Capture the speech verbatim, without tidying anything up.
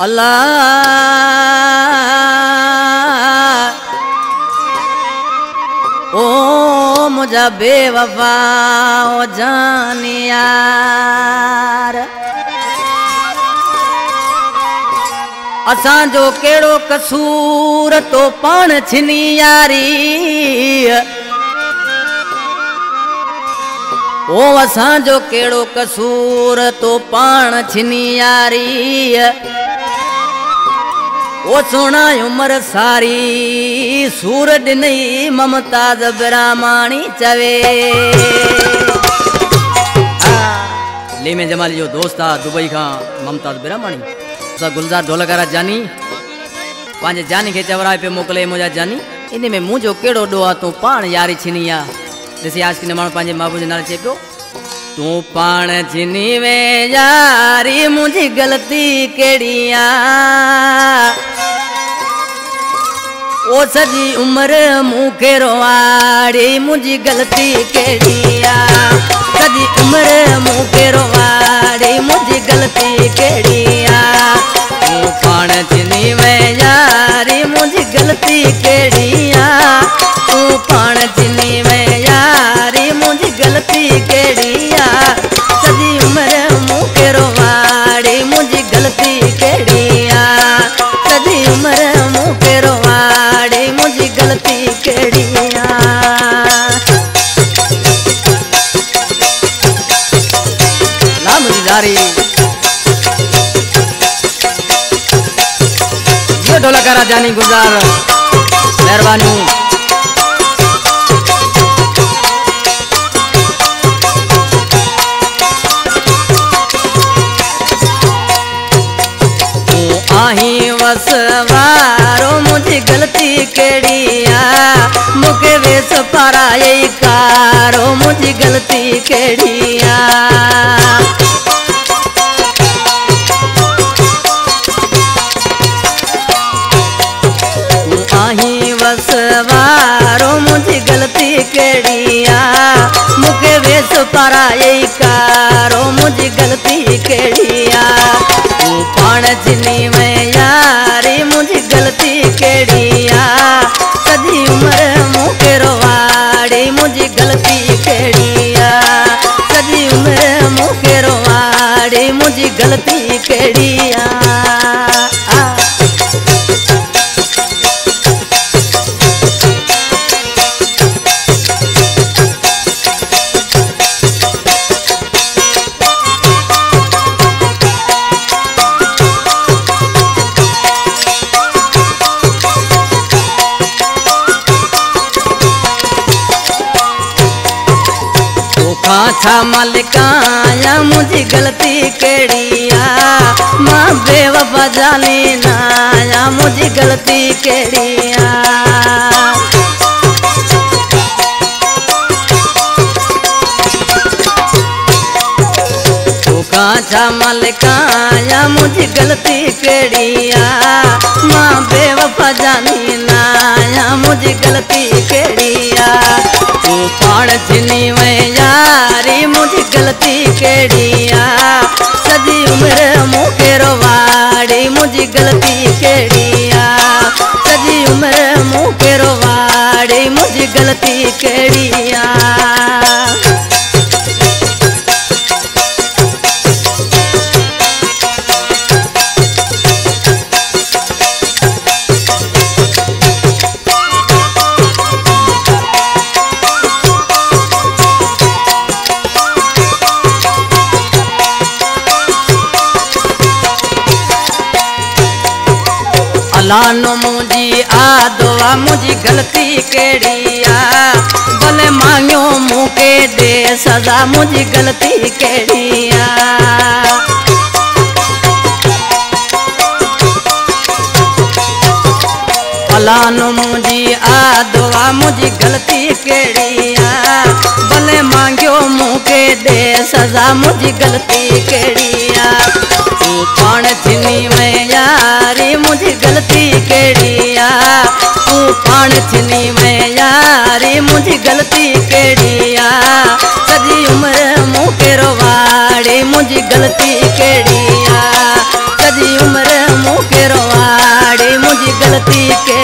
अल्लाह ओ मुझा बेवफा ओ जान यार असां जो केड़ो कसूर तो पाण छिनी यारी ओ असां जो केड़ो कसूर तो पाण छिनी यारी ओ सोना उमर सारी सूर दिनई ममताज ब्राह्मणी चवे ले में जमाली जो दोस्त आ दुबई का ममताज ब्राह्मणी सा गुलजार ढोलकारा जानी पांजे जानी के चवराए पे मोकले मुझा जानी इन में मुझो केड़ो डोआ तू पाण यारी छिनिया जैसे आज की नमाण पांजे बाबू जे नाल चे पियो तू पाण छिनी वे यारी मुझी गलती केड़िया ओ सजी उम्र मुखे रोवाड़ी मुझी गलती केड़िया सजी उम्र मुखे रोवाड़ी मुझी गलती केड़िया तू पाण छिनी वे यारी मुझी गलती केड़िया तू पाण छिनी वे यारी मुझी गलती केड़िया सजी उम्र मुखे रोवाड़ी मुझी गलती केड़िया सजी उम्र मुखे रोवाड़ी मुझी गलती केड़िया ला मुझी जारी ये ढोलकारा जानी गुजार मेहरबानी आही वसवारो मुझी गलती केड़िया मुके वेस पाराए कारो मुझी गलती केड़िया आही वसवारो मुझी गलती केड़िया मुके वेस पाराए कारो मुझी गलती केड़िया तू पाण छिनी में यारी मुझी गलती केड़िया सजी उम्र मुखे रोवाड़ी मुझी गलती केड़िया सजी उम्र मुखे रोवाड़ी मुझी गलती केड़िया अच्छा मलिकाया मुझी गलती केड़िया माँ बेवफा जाने नाया मुझी गलती केड़िया अच्छा मलिकाया मुझी गलती केड़िया माँ बेवफा जाने नाया मुझी गलती केड़िया तू पाण छिनी वे यारी मुझी गलती केड़िया सजी उम्र मुखे रोवाड़ी मुझी गलती केड़िया सजी उम्र मुखे रोवाड़ी मुझी गलती केड़िया लानो मुझी आदवा मुझी गलती केड़िया भले मांगो मुके दे सजा मुझी गलती केड़िया लानो मुझी आदवा मुझी गलती केड़िया भले मांगो मुके दे सजा मुझी गलती केड़िया तू पाण छिनी में यारी मुझी गलती केड़िया तू पाण छिनी में यारी मुझी गलती केड़िया सजी उम्र मुखे रोवाड़ी मुझी गलती केड़िया सजी उम्र मुखे मुझी गलती के